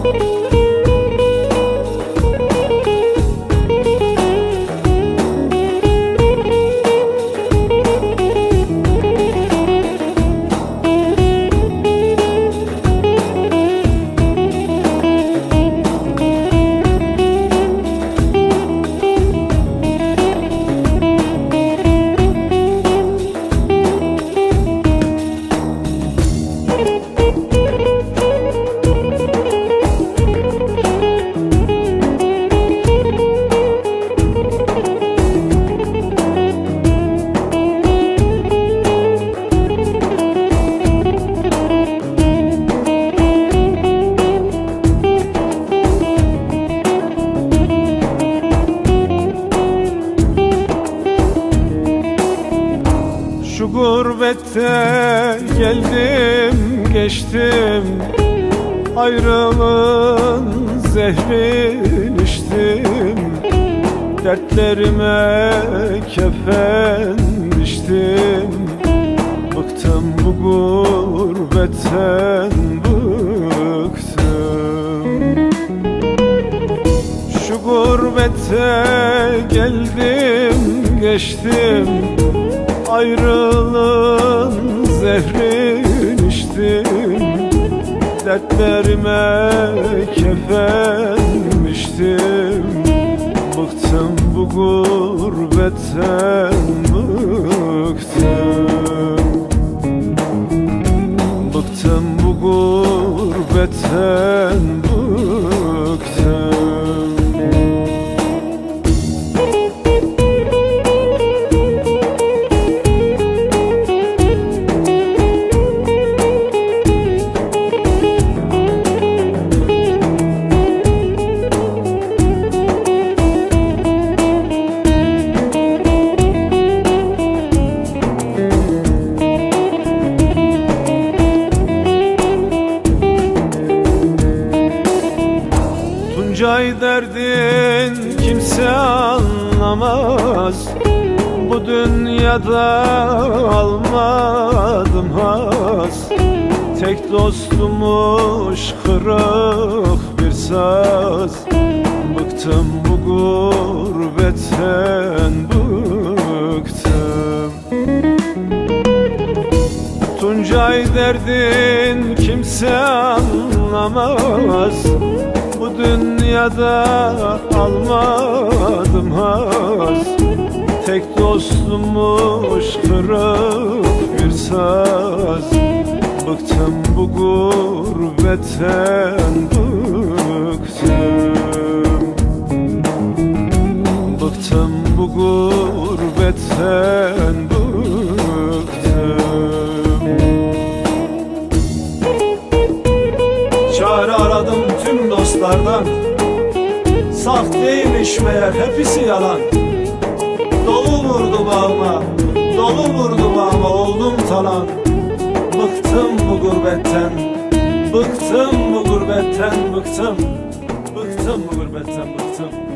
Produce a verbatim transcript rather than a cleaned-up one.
Şu gurbette geldim geçtim, ayrılığın zehrini içtim. Dertlerime kefen biçtim, bıktım bu gurbetten bıktım. Şu gurbette geldim geçtim, ayrılığın zehrini içtim. Dertlerime kefen biçtim, bıktım bu gurbetten bıktım. Bıktım bu gurbetten bıktım. Tuncay derdin kimse anlamaz, bu dünyada almadım haz. Tek dostumuş kırık bir saz, bıktım bu gurbetten bıktım. Tuncay derdin kimse anlamaz, bu dünyada almadım haz. Tek dostumuş kırık bir saz, bıktım bu gurbetten bıktım. Bıktım bu gurbetten bıktım. Çare aradım tüm dostlardan, sahteymiş meğer hepsi yalan. Dolu vurdu bağıma, dolu vurdu bağıma, oldum talan. Bıktım bu gurbetten, bıktım bu gurbetten, bıktım. Bıktım bu gurbetten, bıktım.